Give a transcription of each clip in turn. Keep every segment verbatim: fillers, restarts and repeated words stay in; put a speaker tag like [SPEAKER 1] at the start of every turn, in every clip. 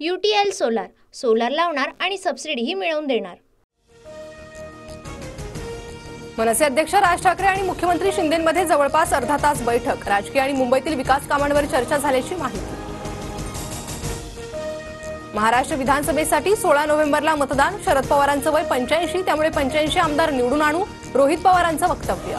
[SPEAKER 1] UTL solar solar लावणार आणि सबसिडीही मिळवून देणार।
[SPEAKER 2] मनसे अध्यक्ष राज ठाकरे आणि मुख्यमंत्री शिंदेंमध्ये जवळपास अर्धा तास बैठक, राजकीय आणि मुंबईतील विकास कामांवर चर्चा झाल्याची माहिती। महाराष्ट्र विधानसभेसाठी सोळा नोव्हेंबरला मतदान, शरद पवारांचं वय पंच्याऐंशी त्यामुळे पंच्याऐंशी आमदार निवडून आणू, रोहित पवारांचं वक्तव्य।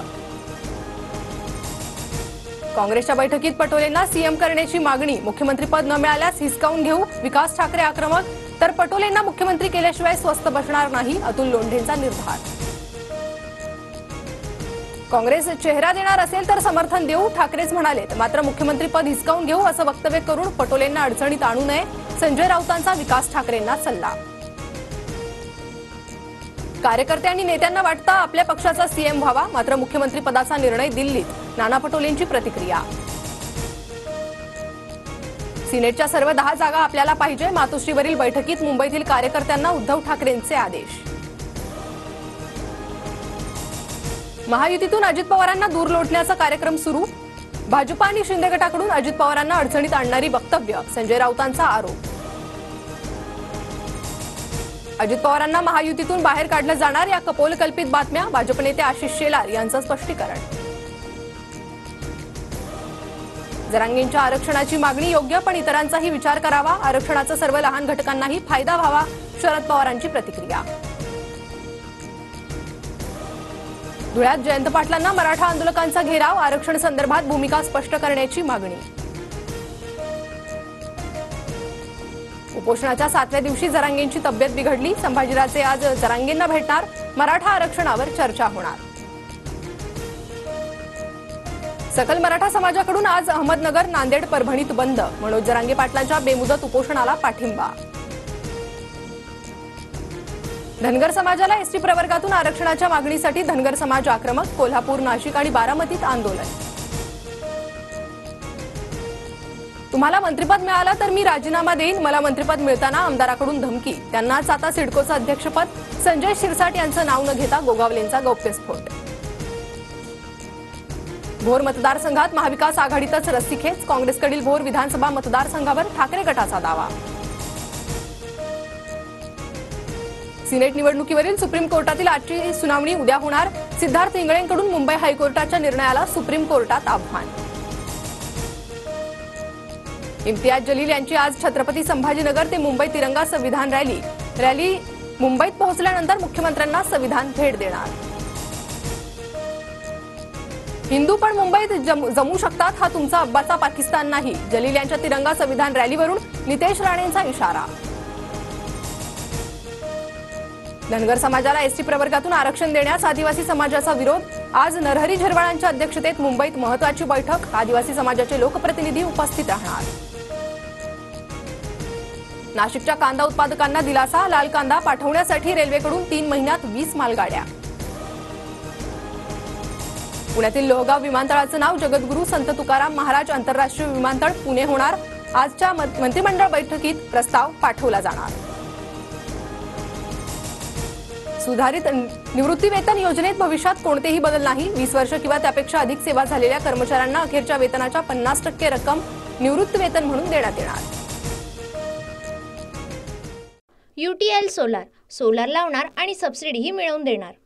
[SPEAKER 2] काँग्रेसच्या बैठकीत पटोलेंना सीएम करण्याची मागणी, मुख्यमंत्रीपद न मिळाल्यास हिसकावून घेऊ, विकास ठाकरे आक्रमक, तर पटोलेंना मुख्यमंत्री केल्याशिवाय स्वस्थ बसणार नाही, अतुल लोंढेंचा निर्धार। काँग्रेस चेहरा देणार असेल तर समर्थन देऊ, ठाकरेच म्हणाले, मात्र मुख्यमंत्रीपद हिसकावून घेऊ असं वक्तव्य करून पटोलेंना अडचणीत आणू नये, संजय राऊतांचा विकास ठाकरेंना सल्ला। कार्यकर्ते आणि नेत्यांना वाटतं आपल्या पक्षाचा सीएम व्हावा, मात्र मुख्यमंत्री पदाचा निर्णय दिल्लीत, नाना पटोलेंची प्रतिक्रिया। सिनेटच्या सर्व दहा जागा आपल्याला पाहिजे, मातोश्रीवरील बैठकीत मुंबईतील कार्यकर्त्यांना उद्धव ठाकरेंचे आदेश। महायुतीतून अजित पवारांना दूर लोटण्याचा कार्यक्रम सुरू, भाजपा आणि शिंदे गटाकडून अजित पवारांना अडचणीत आणणारी वक्तव्य, संजय राऊतांचा आरोप। अजित पवारांना महायुतीतून बाहेर काढलं जाणार या कपोलकल्पित बातम्या, भाजप नेते आशिष शेलार यांचं स्पष्टीकरण। जरांगेंच्या आरक्षणाची मागणी योग्य, पण इतरांचाही विचार करावा, आरक्षणाचा सर्व लहान घटकांनाही फायदा व्हावा, शरद पवारांची प्रतिक्रिया। धुळ्यात जयंत पाटलांना मराठा आंदोलकांचा घेराव, आरक्षण संदर्भात भूमिका स्पष्ट करण्याची मागणी। उपोषणाच्या सातव्या दिवशी जरांगेंची तब्येत बिघडली, संभाजीराजे आज जरांगेंना भेटणार, मराठा आरक्षणावर चर्चा होणार। सकल मराठा समाजाकडून आज अहमदनगर, नांदेड, परभणीत बंद, मनोज जरांगे पाटलांच्या बेमुदत उपोषणाला पाठिंबा। धनगर समाजाला एसटी प्रवर्गातून आरक्षणाच्या मागणीसाठी धनगर समाज आक्रमक, कोल्हापूर, नाशिक आणि बारामतीत आंदोलन। तुम्हाला मंत्रिपद मिळालं तर मी राजीनामा देईन, मला मंत्रिपद मिळताना आमदाराकडून धमकी, त्यांनाच आता सिडकोचं अध्यक्षपद, संजय शिरसाट यांचं नाव न घेता गोगावलेंचा गौप्यस्फोट। भोर मतदारसंघात महाविकास आघाडीतच रस्सीखेच, काँग्रेसकडील भोर विधानसभा मतदारसंघावर ठाकरे गटाचा दावा। सिनेट निवडणुकीवरील सुप्रीम कोर्टातील आजची सुनावणी उद्या होणार, सिद्धार्थ इंगळेंकडून मुंबई हायकोर्टाच्या निर्णयाला सुप्रीम कोर्टात आव्हान। इम्तियाज जलील यांची आज छत्रपती संभाजीनगर ते मुंबई तिरंगा संविधान रॅली, रॅली मुंबईत पोहोचल्यानंतर मुख्यमंत्र्यांना संविधान भेट देणार। हिंदू पण मुंबईत जमू शकतात, हा तुमचा अब्बाचा पाकिस्तान नाही, जलील यांच्या तिरंगा संविधान रॅलीवरून नितेश राणेंचा इशारा। धनगर समाजाला एसटी प्रवर्गातून आरक्षण देण्यास आदिवासी समाजाचा विरोध, आज नरहरी झिरवाळांच्या अध्यक्षतेत मुंबईत महत्त्वाची बैठक, आदिवासी समाजाचे लोकप्रतिनिधी उपस्थित राहणार। नाशिकच्या कांदा उत्पादकांना दिलासा, लाल कांदा पाठवण्यासाठी रेल्वेकडून तीन महिन्यात वीस मालगाड्या। पुण्यातील लोहगाव विमानतळाचं नाव जगद्गुरू संत तुकाराम महाराज आंतरराष्ट्रीय विमानतळ पुणे होणार, आजच्या मंत्रिमंडळ बैठकीत प्रस्ताव पाठवला जाणार। सुधारित निवृत्ती वेतन योजनेत भविष्यात कोणतेही बदल नाही, वीस वर्ष किंवा त्यापेक्षा अधिक सेवा झालेल्या कर्मचाऱ्यांना अखेरच्या वेतनाच्या पन्नास टक्के रक्कम निवृत्ती वेतन म्हणून देण्यात येणार।
[SPEAKER 1] यूटीएल सोलार सोलार लावणार आणि सबसिडीही मिळवून देणार।